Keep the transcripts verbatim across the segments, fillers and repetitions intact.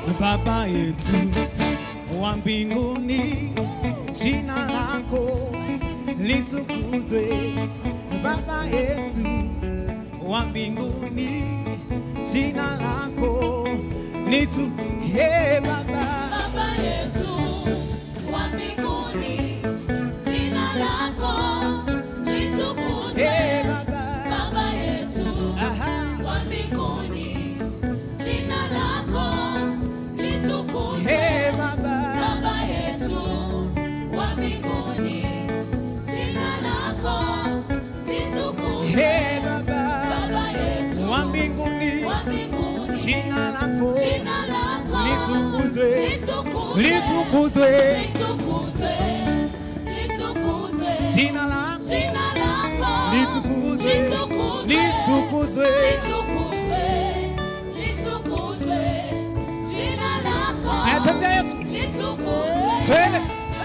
Baba yetu wa mbinguni, jina lako litukuzwe. Baba yetu wa mbinguni, jina lako litukuzwe. Hey Baba, Baba yetu wa mbinguni, jina lako litukuzwe. Hey Baba, Baba yetu aha, wa mbinguni, jina lako litukuzwe. hey Baba, Baba yetu wa mbinguni, jina lako litukuzwe. hey Baba, Baba yetu wa mbinguni, wa mbinguni, jina lako jina lako litukuzwe. litukuzwe. Litukuzwe, Litukuzwe, litukuzwe, jina lako jina lako litukuzwe, litukuzwe, litukuzwe, litukuzwe, litukuzwe, jina lako Ataja Yesu, litukuzwe. twende.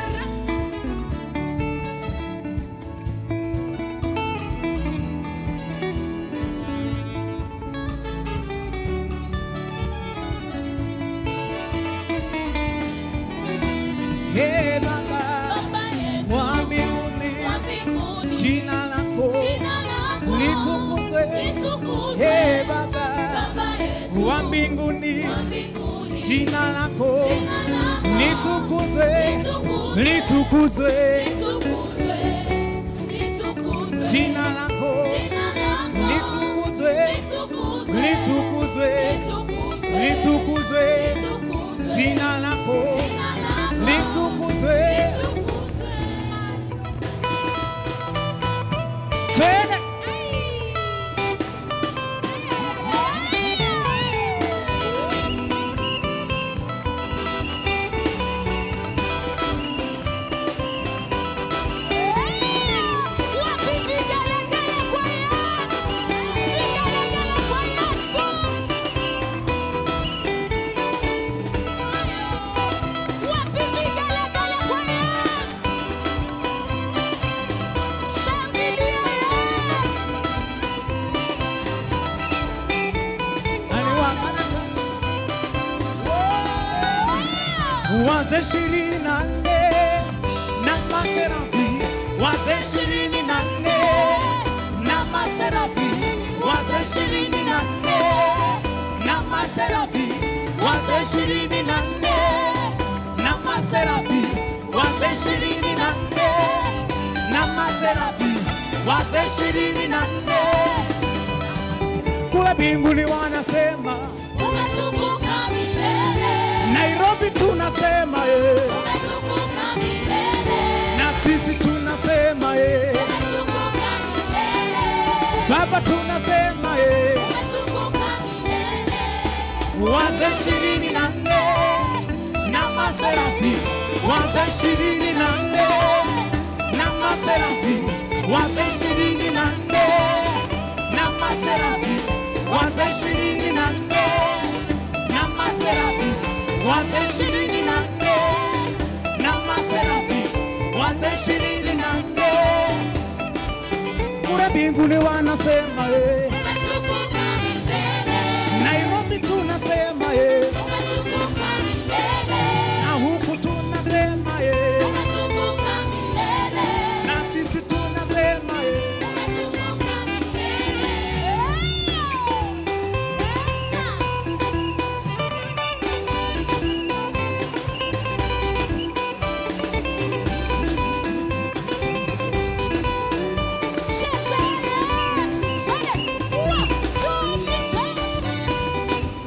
Hey Baba, Baba yetu wa mbinguni, wa mbinguni, jina lako jina lako litukuzwe. litukuzwe. Hey Baba, Baba yetu wa mbinguni, wa mbinguni, jina lako jina lako litukuzwe, litukuzwe. litukuzwe, Litukuzwe, litukuzwe, jina lako jina lako litukuzwe, litukuzwe, litukuzwe, litukuzwe, litukuzwe, litukuzwe, jina lako jina lako litukuzwe. litukuzwe. Twende. Wapi vigelegele kwa Yesu? Vigelegele kwa Yesu. Wapi vigelegele kwa Yesu? Shangilia Yesu. Waze ishirini na nne na maserafi, waze ishirini na nne na maserafi, waze ishirini na nne na maserafi, waze ishirini na nne na maserafi, waze ishirini na nne na maserafi, waze ishirini na nne. Kule mbinguni wanasema, Umetukuka milele. Nairobi tunasema eh, Umetukuka milele. na sisi tunasema eh, Umetukuka milele. Baba tunasema eh, Umetukuka milele. waze ishirini na nne na maserafi, waze ishirini na nne na maserafi, waze ishirini na nne na maserafi, waze ishirini na nne na maserafi, waze ishirini na nne na maserafi, waze ishirini na nne. Kule mbinguni wanasema eh, Umetukuka milele. Nairobi tunasema eh, Umetukuka milele. na huku tunasema eh, Umetukuka milele. na sisi tunasema eh, Umetukuka milele. Cheza Yesu. Twende. One, two, three.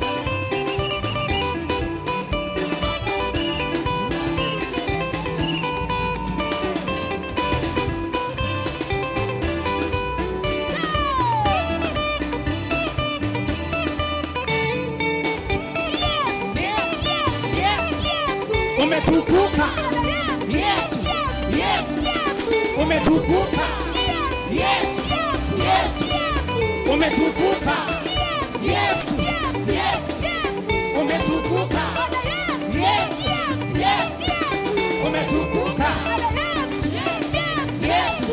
umetukuka, Yes, yes, yes, yes. umetukuka, Yes, yes, yes, yes, yes. umetukuka, Yes, yes, yes, yes, yes. umetukuka, Yes, yes, yes, yes, yes. umetukuka. Yes, yes, yes.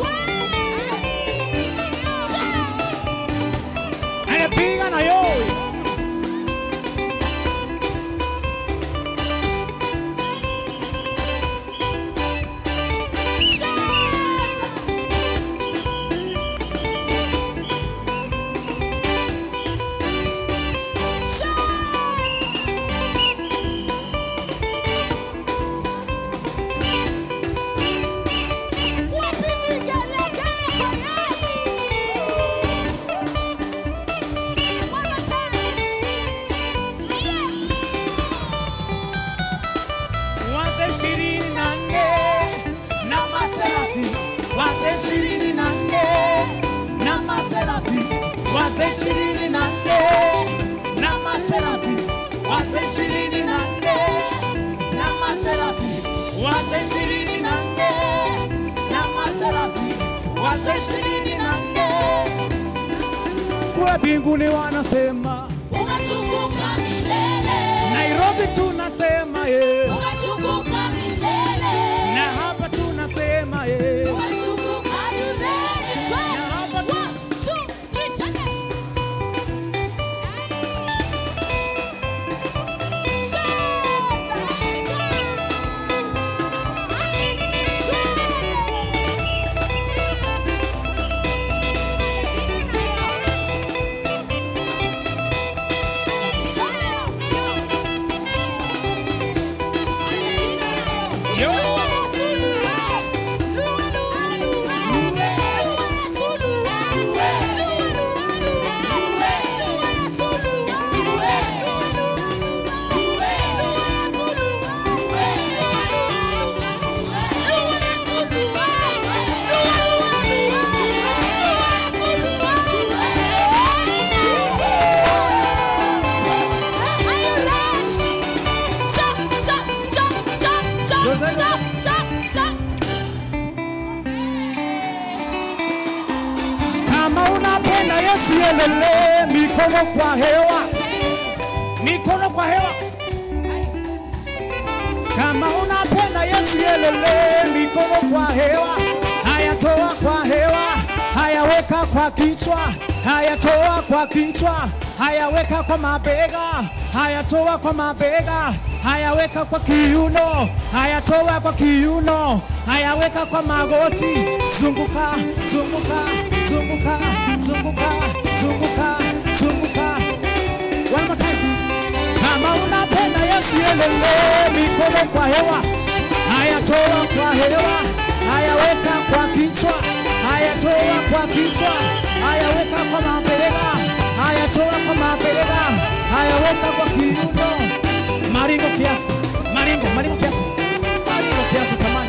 Anapiga na yowe. wazee ishirini na nne na maserafi wazee ishirini na nne na maserafi wazee ishirini na nne na maserafi wazee ishirini na nne. Kule mbinguni wanasema umetukuka milele. Nairobi tunasema ye umetukuka milele. na hapa tunasema ye umetukuka. Are you ready? Try. One, two, three, take it. Kama unapenda Yesu yelele, mikono kwa hewa, mikono kwa hewa. Kama unapenda Yesu yelele, mikono kwa hewa. Haya toa kwa hewa, haya weka kwa kichwa, haya toa kwa kichwa, haya weka kwa mabega, haya toa kwa mabega, haya weka kwa kiuno, haya toa kwa kiuno, haya weka kwa magoti. Zunguka, zunguka, zunguka, zunguka, zunguka, zunguka. One more time. Kama unapenda Yesu yelele, mikono kwa hewa, haya toa kwa hewa, haya weka kwa kichwa, haya toa kwa kichwa, haya weka kwa mabega, haya toa kwa mabega, haya weka kwa kiuno. Maringo kiasi, maringo, maringo kiasi, maringo kiasi tamani.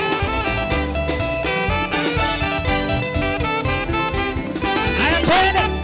Haya twende.